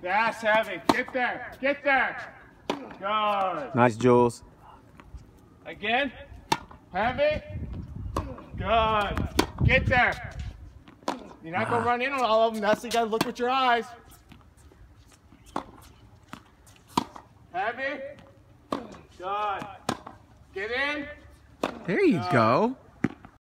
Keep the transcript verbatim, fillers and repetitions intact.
That's heavy. Get there. Get there. Good. Nice, Jules. Again. Heavy. Good. Get there. You're not going to run in on all of them. That's you got to look with your eyes. Heavy. Good. Get in. There you Good. go.